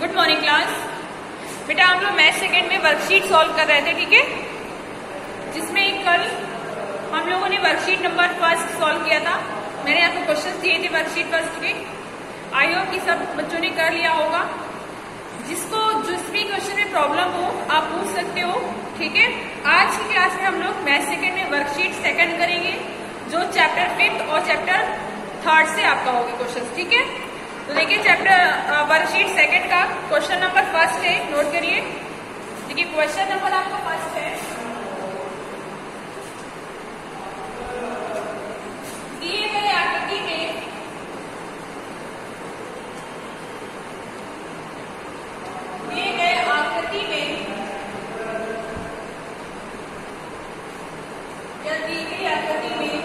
Good morning class. बेटा हम लोग मैथ सेकंड में वर्कशीट सॉल्व कर रहे थे, ठीक है, जिसमें कल हम लोगों ने वर्कशीट नंबर फर्स्ट सॉल्व किया था। मैंने आपको क्वेश्चन दिए थे वर्कशीट फर्स्ट के। आई होप कि सब बच्चों ने कर लिया होगा। जिसको जिस भी क्वेश्चन में प्रॉब्लम हो आप पूछ सकते हो, ठीक है। आज की क्लास में हम लोग मैथ सेकंड में वर्कशीट सेकंड करेंगे, जो चैप्टर 5th और चैप्टर 3rd से आपका होगी क्वेश्चन, ठीक है। तो देखिए चैप्टर वर्कशीट सेकंड का क्वेश्चन नंबर फर्स्ट है, नोट करिए। देखिए क्वेश्चन नंबर आपका फर्स्ट है, दिए गए आकृति में या दी गई आकृति में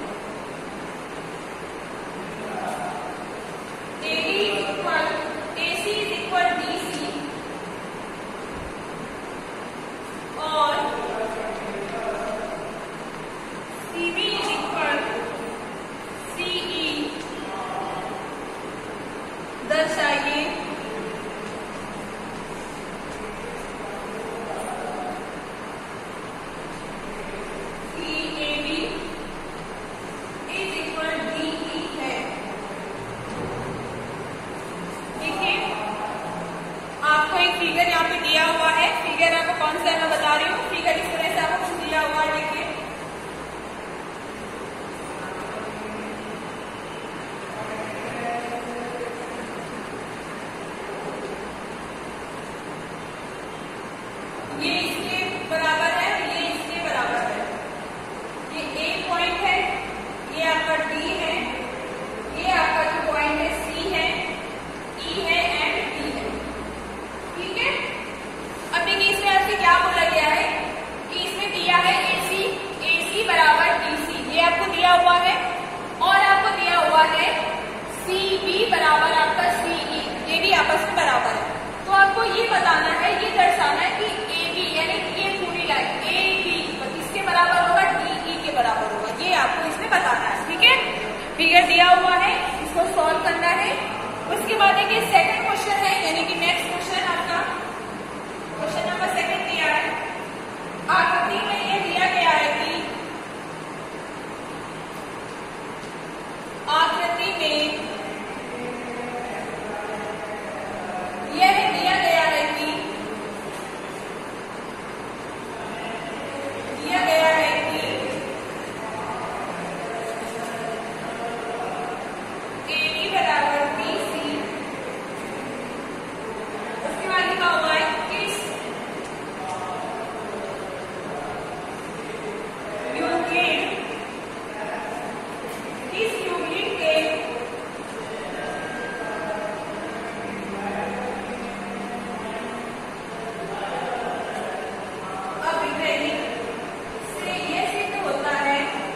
AC is equal DC और CB is equal CE दर्शाइए फिगर यहाँ पे दिया हुआ है। फिगर आपको कौन सा मैं बता रही हूँ। फिगर इस तरह से आपको कुछ दिया हुआ है, देखिए ये इसके बराबर है, ये इसके बराबर है। ये A पॉइंट है, ये आपका D है, ये आपका जो पॉइंट है C है, E है एंड D है, ठीक है। अब देखिए इसमें आपसे क्या बोला गया है कि इसमें दिया है AC बराबर DC, ये आपको दिया हुआ है, और आपको दिया हुआ है CB बराबर आपका CE, ये भी आपस में बराबर है। तो आपको ये बताना है, ये दर्शाना है कि AB यानी ये पूरी लाइन AB किसके बराबर होगा, DE के बराबर होगा, ये आपको इसमें बताना है, ठीक है। फिगर दिया हुआ है, इसको सॉल्व करना है। उसके बाद देखिए सेकंड क्वेश्चन है, यानी कि नेक्स्ट क्वेश्चन आपका क्वेश्चन नंबर सेकंड दिया है। आकृति में ये दिया गया है कि आकृति में यह दिया गया है कि AB बराबर BC। उसके बाद लिखा हुआ है किस यूक्लिड के अभिव्यंजक से यह सिद्ध होता है,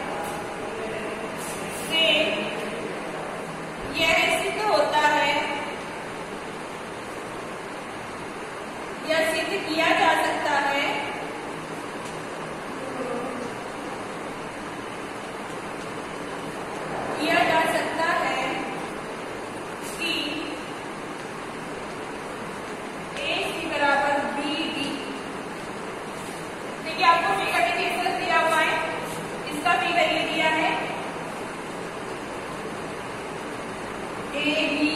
यह सिद्ध किया जा सकता है कि AC बराबर BD। देखिए आपको फिगर में दिया हुआ है, इसका फिगर ये दिया है AB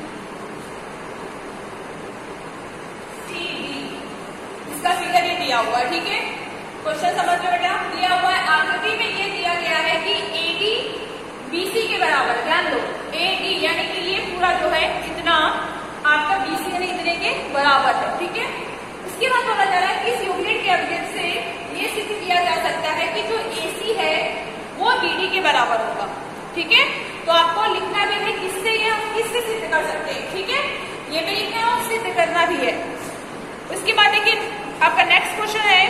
इसका फिगर ये दिया हुआ है, ठीक है। क्वेश्चन समझ लो बेटा, दिया हुआ है आकृति में ये दिया गया है कि AD BC के बराबर, ध्यान दो AD यानी कि ये पूरा जो है इतना आपका BC यानी इतने के बराबर है, ठीक है। उसके बाद पता चला कि इस यूक्लिड के अभिव्यंजक से ये सिद्ध किया जा सकता है कि जो AC है वो BD के बराबर होगा, ठीक है। तो आपको लिखना भी है किससे, ये हम किससे सिद्ध कर सकते हैं, ठीक है, ये भी लिखना है और सिद्ध करना भी है। उसके बाद देखिए आपका नेक्स्ट क्वेश्चन है,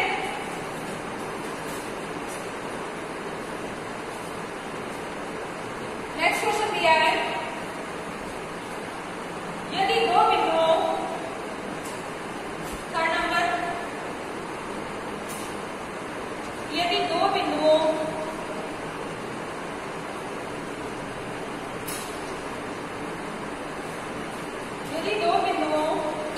नेक्स्ट क्वेश्चन दिया है यदि दो बिंदुओं, थर्ड नंबर, यदि दो बिंदुओं यदि दो बिंदुओं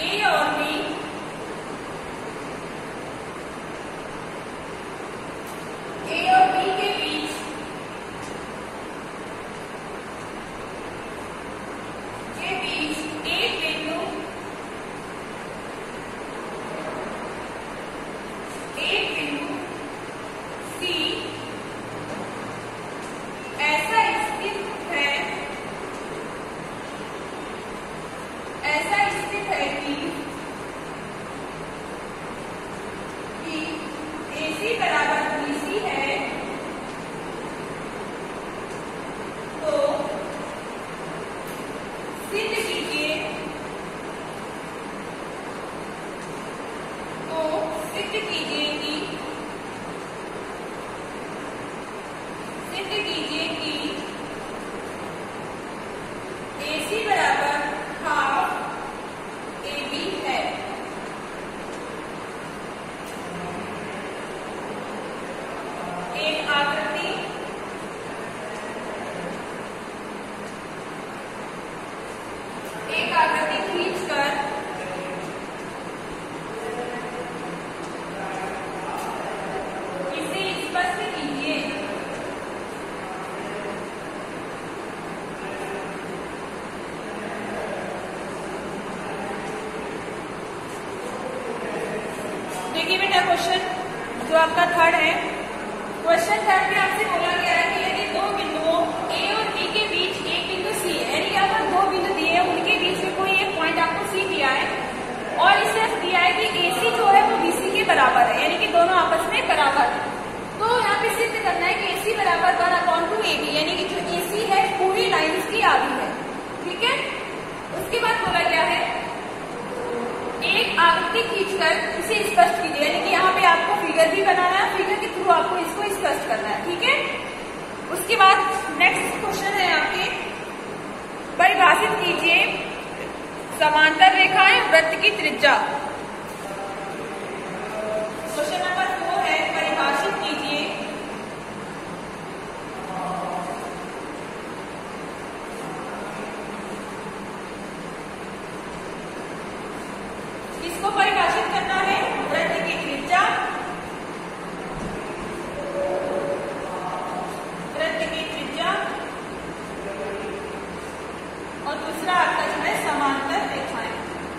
देखिए बेटा क्वेश्चन जो आपका थर्ड है, क्वेश्चन थर्ड में आपसे बोला गया है कि यदि दो बिंदुओं ए और बी के बीच एक बिंदु सी है, यानी यहाँ पर दो बिंदु दिए हैं, उनके बीच में कोई एक पॉइंट आपको सी दिया है और इसे दिया है कि AC जो है वो BC के बराबर है, यानी कि दोनों आपस में बराबर है। तो यहाँ पे सिद्ध करना है कि AC बराबर 1/2AB, यानी कि जो AC है पूरी लाइन की आधी है। ठीक है, उसके बाद बोला गया है एक आकृति खींचकर इसे स्पष्ट कीजिए, यानी कि यहाँ पे आपको फिगर भी बनाना है, फिगर के थ्रू आपको इसको स्पष्ट करना है। ठीक है, उसके बाद नेक्स्ट क्वेश्चन है आपके, परिभाषित कीजिए समांतर रेखाएं वृत्त की त्रिज्या। क्वेश्चन नंबर 4 है, परिभाषित कीजिए इसको परिभाषित करना है वृत्त की त्रिज्या, वृत्त की त्रिज्या, और दूसरा आपका जो है समांतर रेखाएं।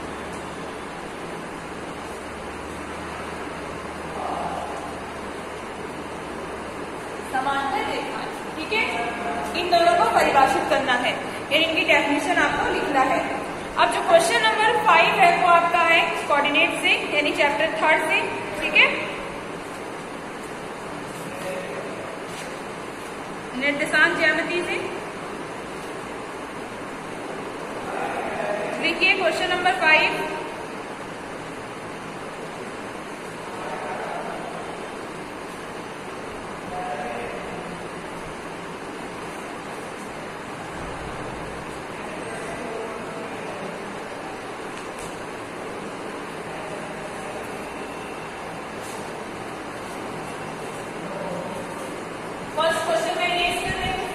समांतर रेखाएं, ठीक है, इन दोनों को परिभाषित करना है, यानी इनकी डेफिनेशन आपको लिखना है। अब जो क्वेश्चन नंबर 5 है वो आपका है कोऑर्डिनेट से, यानी चैप्टर 3 से। ठीक है, निर्देशांक ज्यामिति से देखिए क्वेश्चन नंबर 5, फर्स्ट क्वेश्चन में ये कर रहे हैं,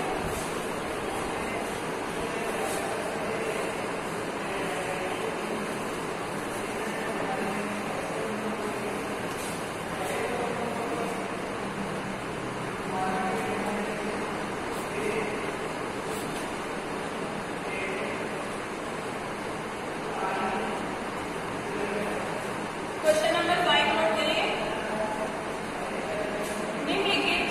क्वेश्चन नंबर 5 नोट करिए। निम्नलिखित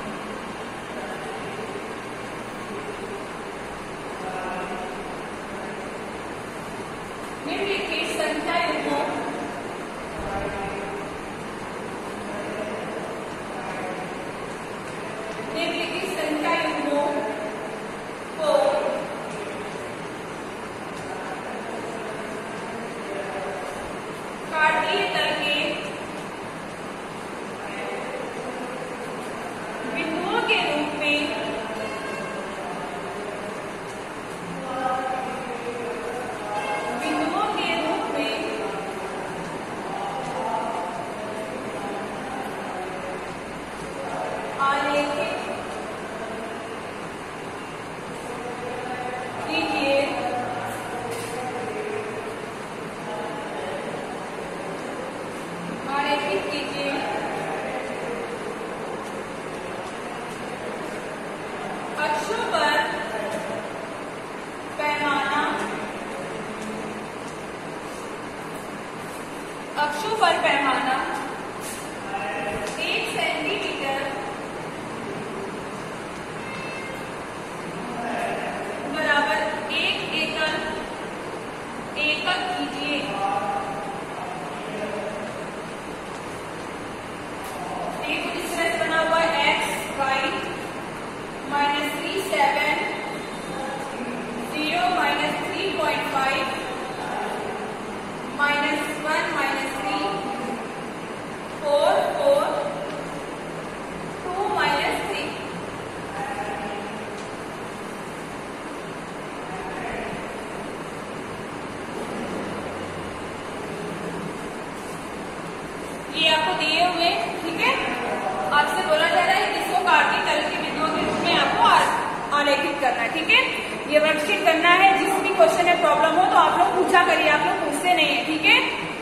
निम्नलिखित संख्या युग्मों निम्नलिखित संख्या युग्मों को कार्तीय तल के बिंदुओं के रूप में आलेखित कीजिए। आलेखित कीजिए अक्षों पर पैमाना, अक्षों पर पैमाना 1 सेंटीमीटर बराबर 1 एकक कीजिए। ये कुछ इस तरह से बना हुआ है, x y -3 7 0 -3.5 -1 -3 4 4 2 -3। ये आपको दिए हुए, ठीक है, आपसे बोला जा रहा है कि इसको कार्तीय तल के बिंदुओं के रूप में आपको आलेखित करना है। ठीक है, ये वर्कशीट करना है, जिस भी क्वेश्चन में प्रॉब्लम हो तो आप लोग पूछा करिए, आप लोग पूछते नहीं है। ठीक है।